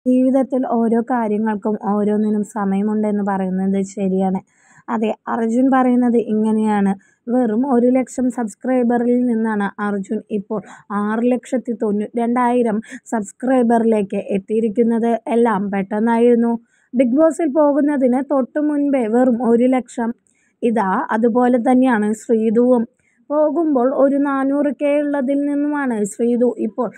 ജീവിതത്തിൽ ഓരോ കാര്യങ്ങൾക്കും ഓരോന്നിനും സമയമുണ്ടെന്ന് പറയുന്നത് ശരിയാണ്. അതെ, അർജുൻ പറയുന്നത് ഇങ്ങനെയാണ്. വെറും 1,00,000 സബ്സ്ക്രൈബറിൽ നിന്നാണ് അർജുൻ ഇപ്പോൾ 6,92,000 സബ്സ്ക്രൈബറിലേക്ക് എത്തിയിരിക്കുന്നത്. എല്ലാം പെട്ടെന്നായിരുന്നു. ബിഗ് ബോസിൽ പോകുന്നതിന് തൊട്ടു മുൻപേ വെറും 1,00,000. ഇതാ അതുപോലെ തന്നെയാണ് ശ്രീതുവും. പോകുമ്പോൾ ഒരു 400K ഉള്ളതിൽ നിന്നുമാണ് ശ്രീതു ഇപ്പോൾ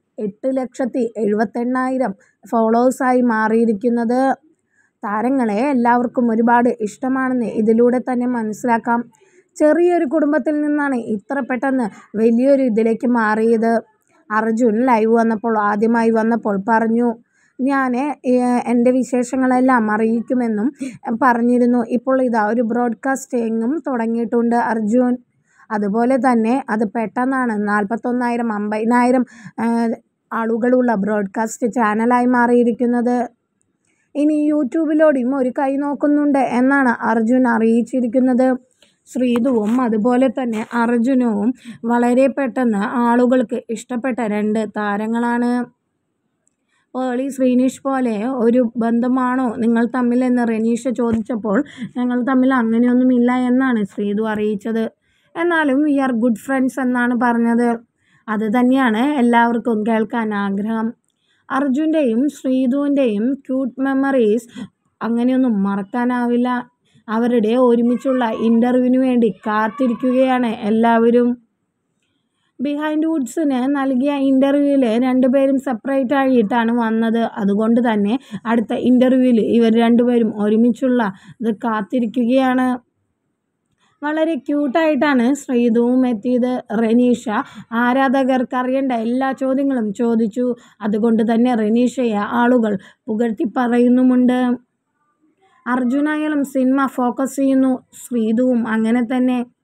8,78,000 ഫോളോവേഴ്സായി മാറിയിരിക്കുന്നത്. താരങ്ങളെ എല്ലാവർക്കും ഒരുപാട് ഇഷ്ടമാണെന്ന് ഇതിലൂടെ തന്നെ മനസ്സിലാക്കാം. ചെറിയൊരു കുടുംബത്തിൽ നിന്നാണ് ഇത്ര പെട്ടെന്ന് വലിയൊരു ഇതിലേക്ക് മാറിയത്. അർജുൻ ലൈവ് വന്നപ്പോൾ ആദ്യമായി വന്നപ്പോൾ പറഞ്ഞു, ഞാൻ എൻ്റെ വിശേഷങ്ങളെല്ലാം അറിയിക്കുമെന്നും പറഞ്ഞിരുന്നു. ഇപ്പോൾ ഇതാ ഒരു ബ്രോഡ്കാസ്റ്റിങ്ങും തുടങ്ങിയിട്ടുണ്ട് അർജുൻ. അതുപോലെ തന്നെ അത് പെട്ടെന്നാണ് 41,000 50,000 ആളുകളുള്ള ബ്രോഡ്കാസ്റ്റ് ചാനലായി മാറിയിരിക്കുന്നത്. ഇനി യൂട്യൂബിലൂടെയും ഒരു കൈ നോക്കുന്നുണ്ട് എന്നാണ് അർജുൻ അറിയിച്ചിരിക്കുന്നത്. ശ്രീതുവും അതുപോലെ തന്നെ അർജുനവും വളരെ പെട്ടെന്ന് ആളുകൾക്ക് ഇഷ്ടപ്പെട്ട 2 താരങ്ങളാണ്. പേളി ശ്രീനിഷ് പോലെ ഒരു ബന്ധമാണോ നിങ്ങൾ തമ്മിലെന്ന് റെനീഷ ചോദിച്ചപ്പോൾ ഞങ്ങൾ തമ്മിൽ അങ്ങനെയൊന്നുമില്ല എന്നാണ് ശ്രീതു അറിയിച്ചത്. എന്നാലും വി ആർ ഗുഡ് ഫ്രണ്ട്സ് എന്നാണ് പറഞ്ഞത്. അത് തന്നെയാണ് എല്ലാവർക്കും കേൾക്കാൻ ആഗ്രഹം. അർജുൻ്റെയും ശ്രീതുവിൻ്റെയും ക്യൂട്ട് മെമ്മറീസ് അങ്ങനെയൊന്നും മറക്കാനാവില്ല. അവരുടെ ഒരുമിച്ചുള്ള ഇൻ്റർവ്യൂവിന് വേണ്ടി കാത്തിരിക്കുകയാണ് എല്ലാവരും. ബിഹൈൻഡ് വുഡ്സിന് നൽകിയ ഇൻ്റർവ്യൂവിൽ 2 പേരും സെപ്പറേറ്റ് ആയിട്ടാണ് വന്നത്. അതുകൊണ്ട് തന്നെ അടുത്ത ഇൻ്റർവ്യൂവിൽ ഇവർ 2 പേരും ഒരുമിച്ചുള്ള ഇത് കാത്തിരിക്കുകയാണ്. വളരെ ക്യൂട്ടായിട്ടാണ് ശ്രീതുവും എത്തിയത്. റെനീഷ ആരാധകർക്ക് അറിയേണ്ട എല്ലാ ചോദ്യങ്ങളും ചോദിച്ചു. അതുകൊണ്ട് തന്നെ റെനീഷയെ ആളുകൾ പുകഴ്ത്തി പറയുന്നുമുണ്ട്. അർജുനായാലും സിനിമ ഫോക്കസ് ചെയ്യുന്നു, ശ്രീതുവും അങ്ങനെ തന്നെ.